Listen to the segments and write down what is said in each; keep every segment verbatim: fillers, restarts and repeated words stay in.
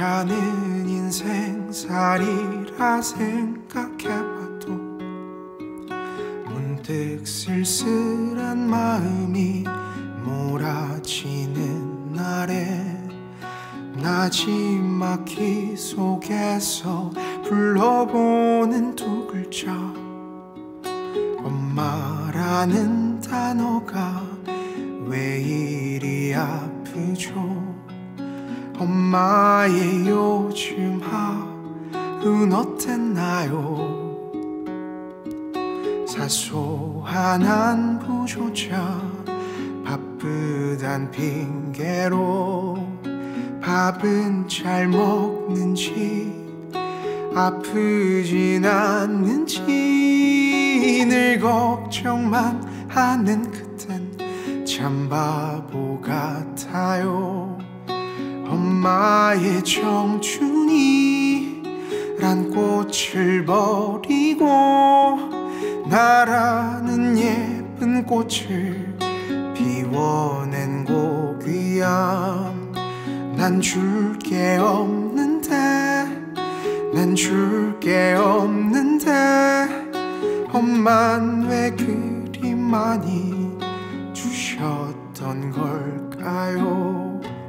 가는 인생살이라 생각해봐도 문득 쓸쓸한 마음이 몰아치는 날에 나지막히 속에서 불러보는 두 글자 엄마라는 단어가 왜 이리 아프죠. 엄마의 요즘 하루는 어땠나요. 사소한 안부조차 바쁘단 핑계로 밥은 잘 먹는지 아프진 않는지 늘 걱정만 하는 그땐 참 바보 같아요. 엄마의 청춘이란 꽃을 버리고 나라는 예쁜 꽃을 피워낸 고귀함. 난 줄 게 없는데 난 줄 게 없는데 엄만 왜 그리 많이 주셨던 걸까요.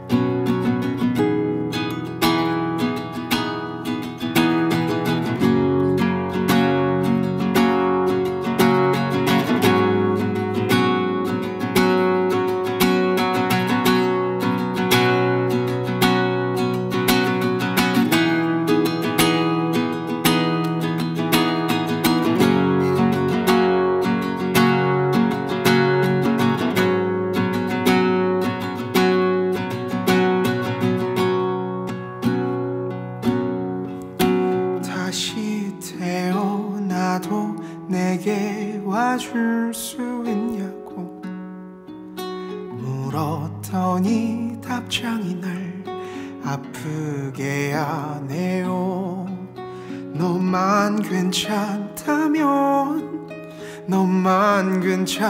다시 태어나도 내게 와줄 수 있냐고 물었더니 답장이 날 아프게 하네요. 너만 괜찮다면 너만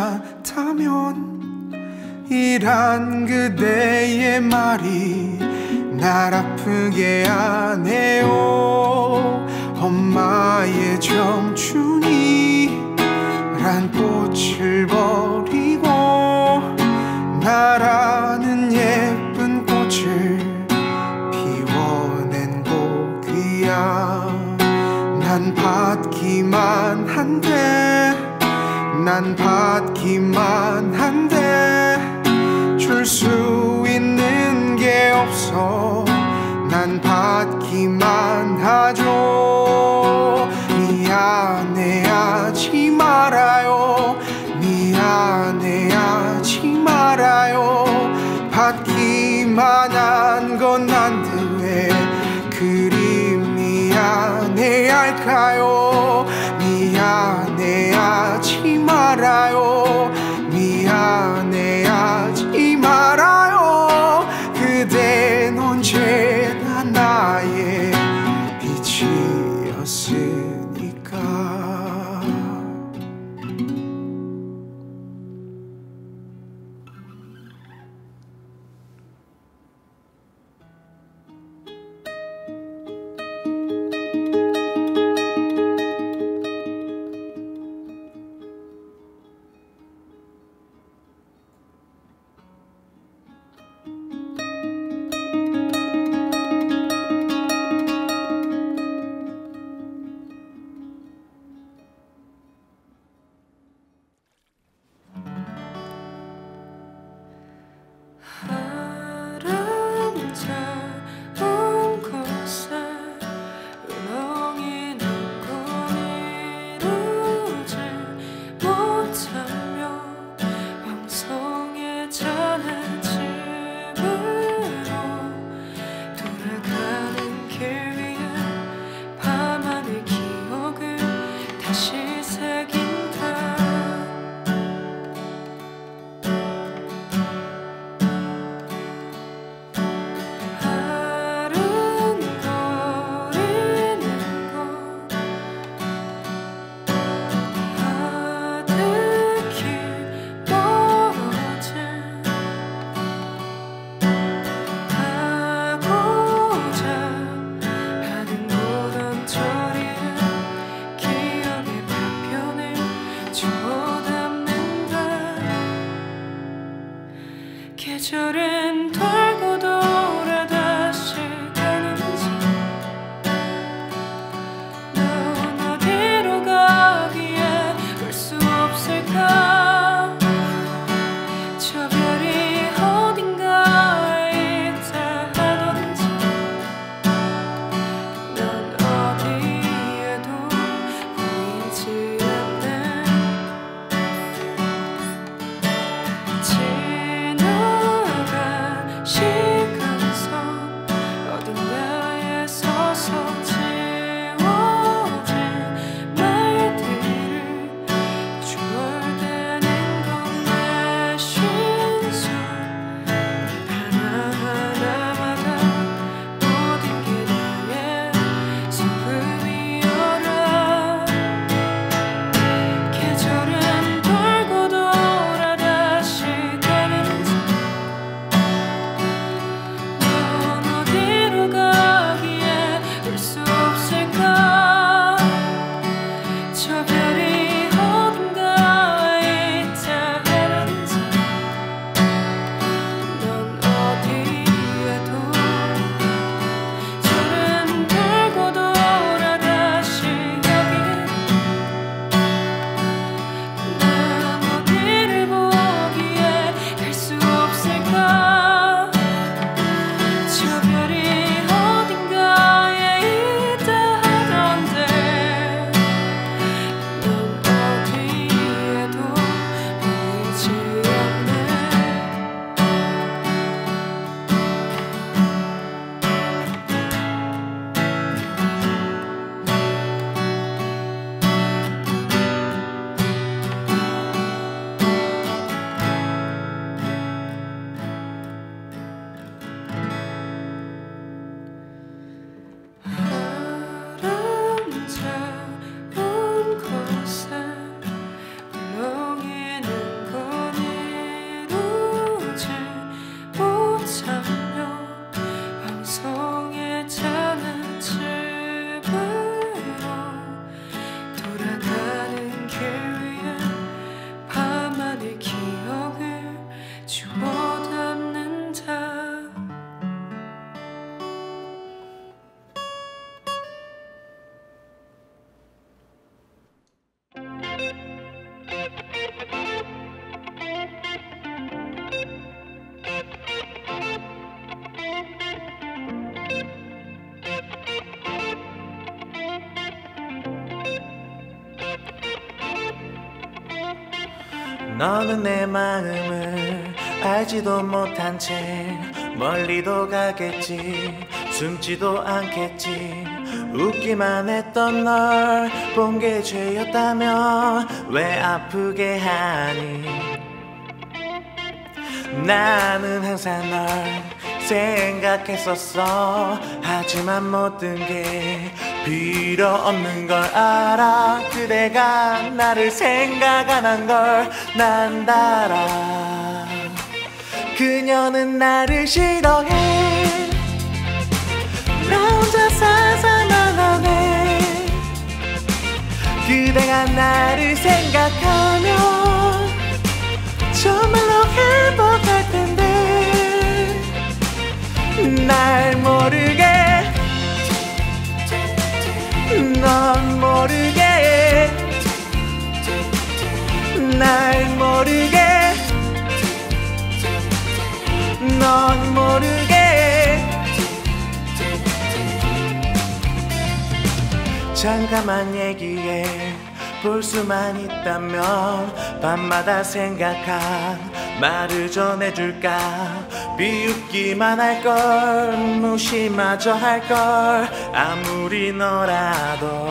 괜찮다면 이란 그대의 말이 날 아프게 하네요. 엄마의 청춘이란 꽃을 버리고 나라는 예쁜 꽃을 피워낸 고귀함. 난 받기만 한데 난 받기만 한데 줄 수 있는 게 없어. 난 받기만 하죠. 미안해하지 말아요. 미안해하지 말아요. 받기만 한 건 난데 왜 그리 미안해할까요. 미안해하지 말아요. 미안해하지 말아요. 그댄 언제나 나의 빛이었으니까. 너는 내 마음을 알지도 못한 채 멀리도 가겠지 숨지도 않겠지 웃기만 했던 널 본 게 죄였다면 왜 아프게 하니 나는 항상 널 생각했었어 하지만 모든 게 필요 없는 걸 알아 그대가 나를 생각 안 한 걸 난 알아 그녀는 나를 싫어해 나 혼자 살살만 하네 그대가 나를 생각하면 정말로 행복할 텐데 날 모르게 넌 모르게 날 모르게 넌 모르게 잠깐만 얘기해 볼 수만 있다면 밤마다 생각한 말을 전해줄까 비웃기만 할걸 무시마저 할걸 아무리 너라도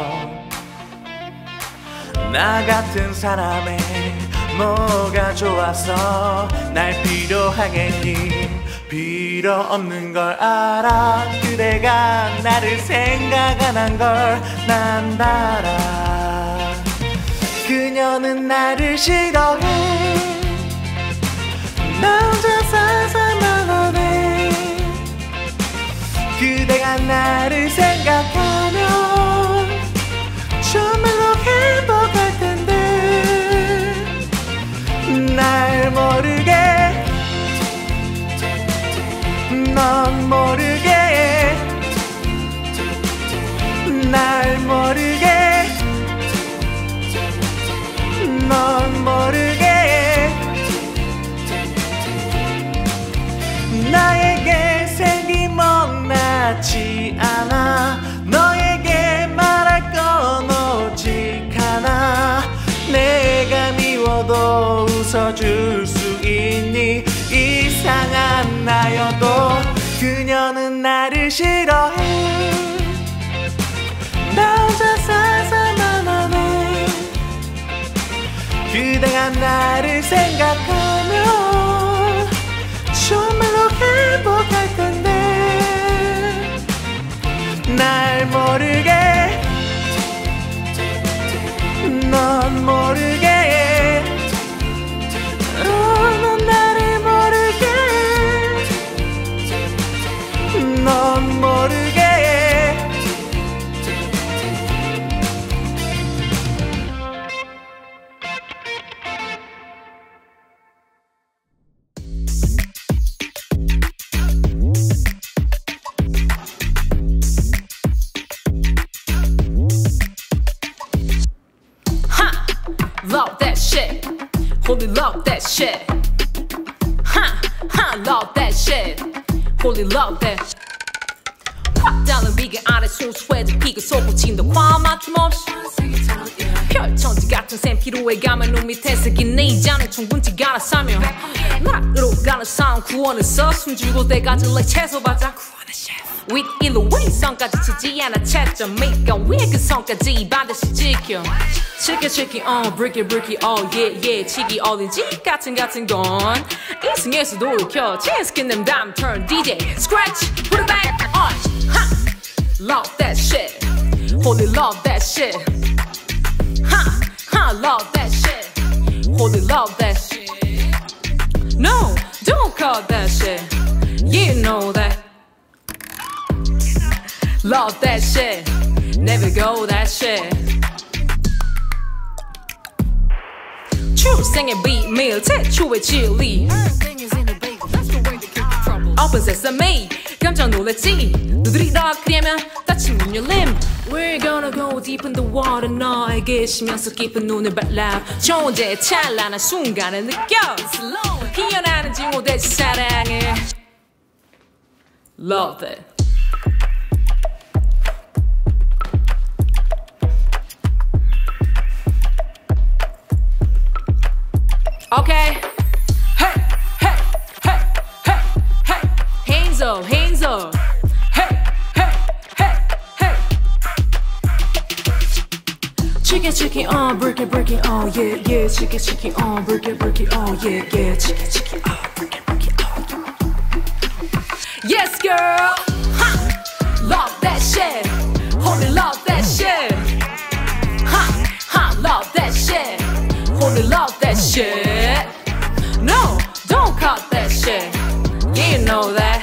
나 같은 사람의 뭐가 좋아서 날 필요하겠니 필요 없는 걸 알아 그대가 나를 생각 안 한 걸 난 알아 그녀는 나를 싫어해 나 혼자 살살만 하네 그대가 나를 생각하면 정말로 행복할 텐데 날 모르게 넌 모르게 날 모르게 넌 모르게 나에게 생기멍나지 않아 너에게 말할 건 오직 하나 내가 미워도 웃어줄 수 있니 이상한 나여도 그녀는 나를 싫어해 나 혼자 살살만 하네 그대가 나를 생각하면 정말로 행복할 텐데 날 모르게 넌 모르게 어, 넌 나를 모르게 넌 모르게 Love that shit, holy love that shit. Ha, ha, love that shit, holy love that. 확 달은 비계 아래 소수해진 피가 솟구친다 화 맞춤 없이 별천지 같은 샘 피로에 가면 눈 밑에 새긴 내 잔에 충분치가 않아 사며 나락으로 가는 싸움 구원했어 숨죽을 때까지 like 채소 바자 With 일루웨이선까지 치지 않아 채점 밑가 위에 그 선까지 반드시 지켜 치켜 치키 uh break it break it oh yeah yeah 치기 어딘지 같은 같은 건 이승에서 돌이켜 체스킨 them damn turn 디제이 scratch put it back on ha love that shit holy love that shit ha ha love that shit holy love that shit no don't call that shit you know that love that shit, never go that shit. 출생의 비밀, 태초의 진리. Open sesame, 깜짝 놀랐지. 누들이 더 그리면 닫힌 문 열림. We're gonna go deep in the water. 너에게 쉬면서 깊은 눈을 발라. 존재의 찬란한 순간을 느껴. 피어나는 징후대지 사랑해. Love that. Okay. Hey, hey, hey, hey, hey. Hands up, hands up. Hey, hey, hey, hey. Chicken, chicken, uh, break it, break it, oh yeah, yeah. Chicken, chicken, uh, break it, break it, oh yeah, yeah. Chicken, chicken, uh, break it, break it, oh yeah. Yes, girl. Ha, love that shit. Holy love that shit. Ha, ha, love that shit. Holy love that shit. No, don't cut that shit. Yeah, you know that.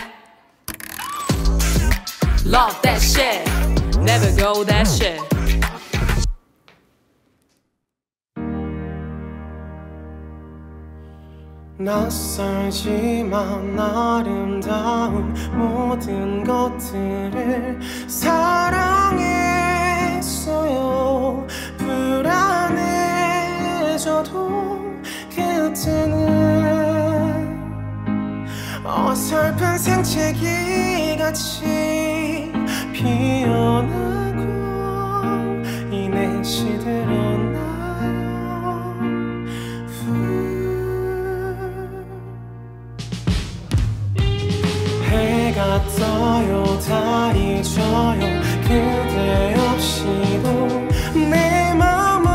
Love that shit. Never go that shit. 낯설지만 아름다운 모든 것들을 사랑했어요. 불안해져도 그때는 어설픈 생채기 같이 피어나고 이내 시들었나요. 해가 떠요 달이 져요 그대 없이도 내 맘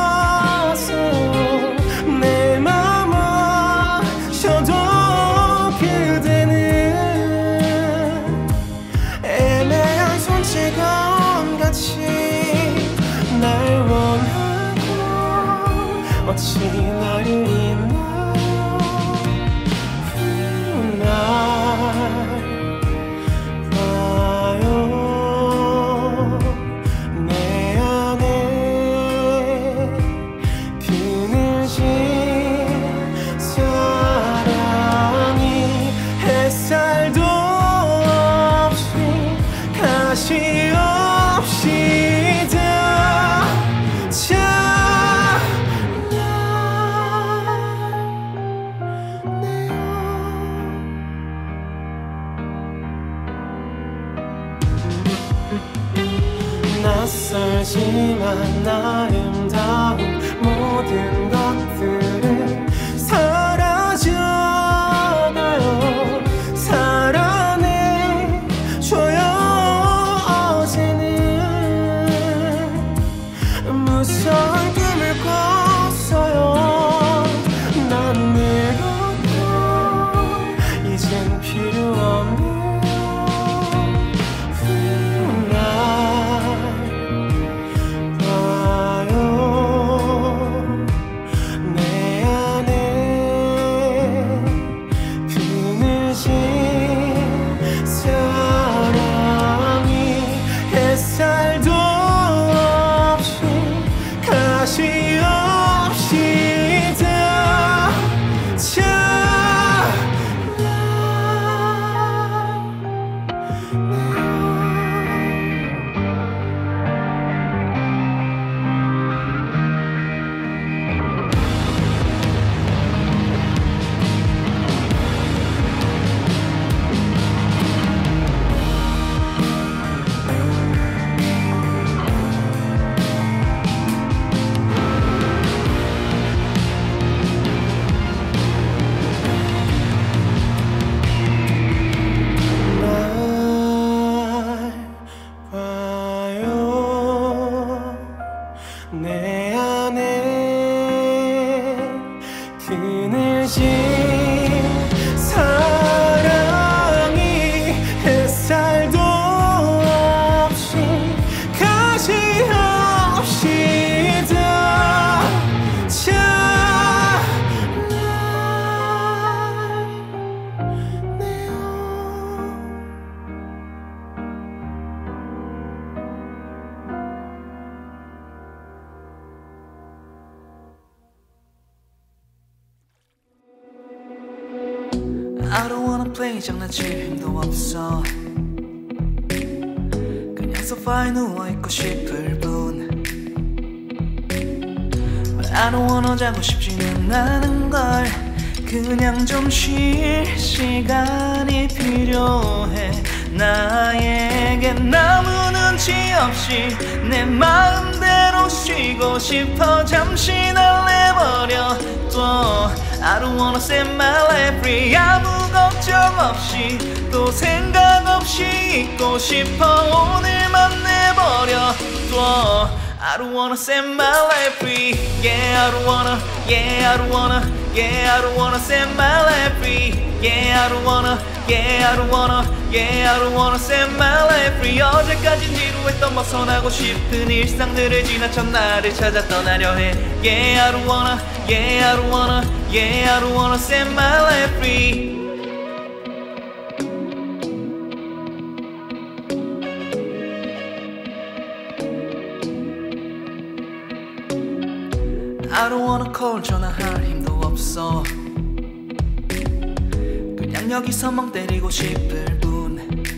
왔어요. 내 맘 와셔도 그대는 애매한 손찌검 같이 날 원하고 어찌 나를 잊나요. 낯설지만 아름다운 모든 것들은 사라져가요. 살아내줘요. 어제는 무서운 꿈을 꿨어요. 난 늙었고 이젠 필요 없는 내 안에 그늘진 사랑이 햇살도 없이 가시 없이 다 잘라내요. I don't wanna play 장난칠 힘도 없어. 그냥 소파에 누워있고 싶을 뿐. But I don't wanna 자고 싶지는 않은 걸. 그냥 좀 쉴 시간이 필요해. 나에게 아무 눈치 없이 내 마음대로 쉬고 싶어. 잠시 날 내버려 둬. I don't wanna set my life free. 아무 걱정 없이 또 생각 없이 있고 싶어. 오늘만 내버려 둬. I don't wanna set my life free. Yeah, I don't wanna. Yeah, I don't wanna. Yeah, I don't wanna set my life free. Yeah, I don't wanna. Yeah, I don't wanna. Yeah, I don't wanna set my life free. 어제까진 지루했던 벗어나고 싶은 일상들을 지나쳐 나를 찾아 떠나려 해. Yeah, I don't wanna. Yeah, I don't wanna. Yeah, I don't wanna set my life free. I don't wanna call 전화할 힘도 없어. 그냥 여기서 멍 때리고 싶을 뿐.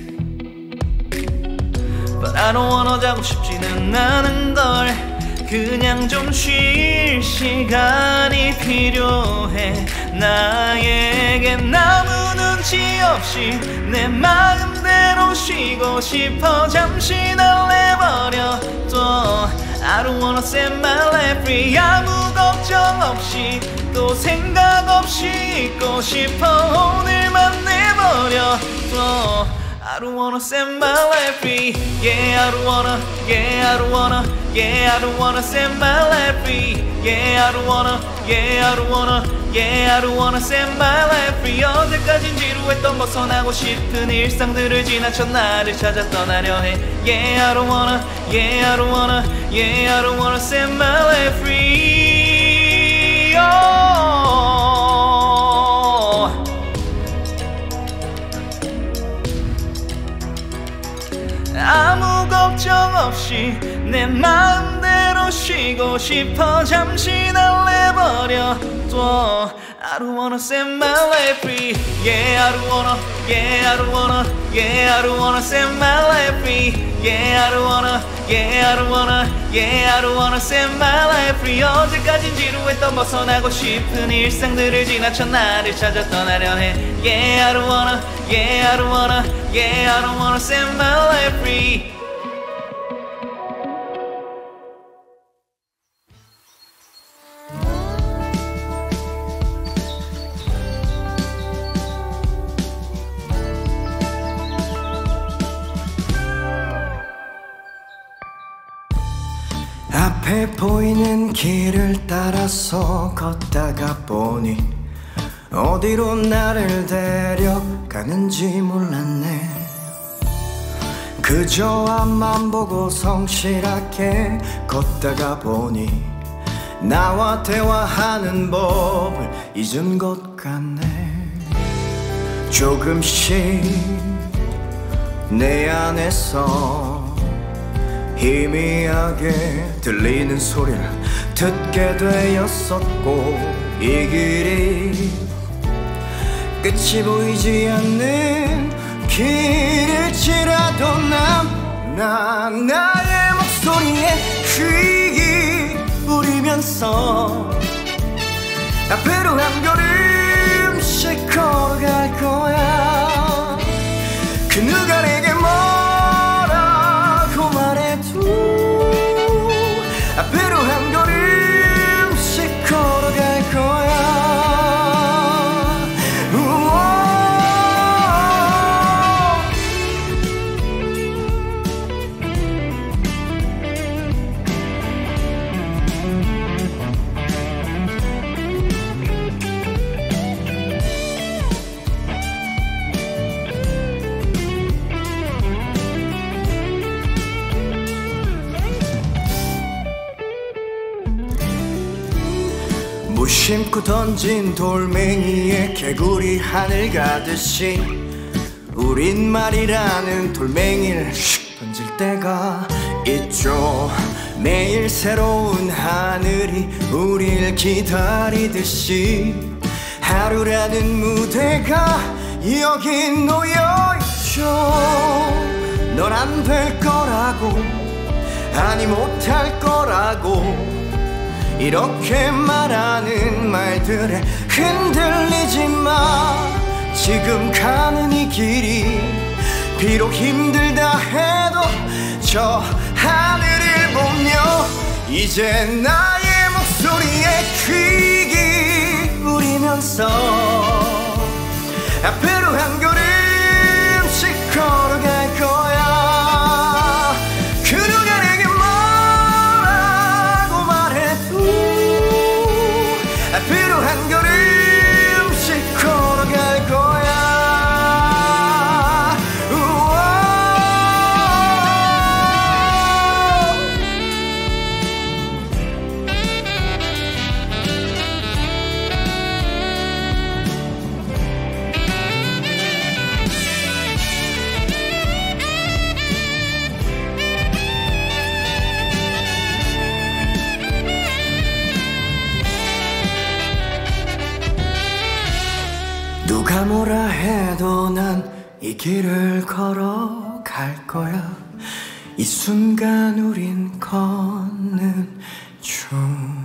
But I don't wanna 자고 싶지는 않은 걸. 그냥 좀 쉴 시간이 필요해. 나에겐 아무 눈치 없이 내 마음대로 쉬고 싶어. 잠시 날 내버려 둬. I don't wanna set my life free. 아무 걱정 없이 또 생각 없이 있고 싶어. 오늘만 내버려 둬. I don't wanna set my life free. Yeah, I don't wanna. Yeah, I don't wanna. Yeah, I don't wanna set my life free. Yeah, I don't wanna. Yeah, I don't wanna. Yeah, I don't wanna set my life free. 어제까진 지루했던 벗어나고 싶은 일상들을 지나쳐 나를 찾아 떠나려 해. Yeah, I don't wanna. Yeah, I don't wanna. Yeah, I don't wanna set my life free. Oh. 아무 걱정 없이 내 마음대로 쉬고 싶어. 잠시 날 내버려 둬. I don't wanna set my life free. Yeah, I don't wanna. Yeah, I don't wanna. Yeah, I don't wanna set my life free. Yeah, I don't wanna. Yeah, I don't wanna. Yeah, I don't wanna set my life free. 어제까진 지루했던 벗어나고 싶은 일상들을 지나쳐 나를 찾아 떠나려 해. Yeah, I don't wanna. Yeah, I don't wanna. Yeah, I don't wanna set my life free. 앞에 보이는 길을 따라서 걷다가 보니 어디로 나를 데려가는지 몰랐네. 그저 앞만 보고 성실하게 걷다가 보니 나와 대화하는 법을 잊은 것 같네. 조금씩 내 안에서 희미하게 들리는 소리를 듣게 되었었고, 이 길이 끝이 보이지 않는 길일지라도 난, 난 나의 목소리에 귀 기울이면서 앞으로 한 걸음씩 걸어갈 거야. 그 누가 내게 뭐라고 말해도 앞으로 한 걸음씩 걸어갈 거야. 무심코 던진 돌멩이에 개구리 하늘 가듯이 우린말이라는 돌멩이를 슉 던질 때가 있죠. 매일 새로운 하늘이 우릴 기다리듯이 하루라는 무대가 여기 놓여있죠. 넌 안 될 거라고, 아니 못할 거라고 이렇게 말하는 말들에 흔들리지 마. 지금 가는 이 길이 비록 힘들다 해도 저 하늘을 보며 이제 나의 목소리에 귀 기울이면서 걸으면서 앞으로 한 걸음씩 걸어갈 거야. 그 누가 내게 뭐라고 말해도 앞으로 한 걸음씩 걸어갈 거야. 누가 뭐라 해도 난 이 길을 걸어갈 거야. 이 순간 우린 걷는 중.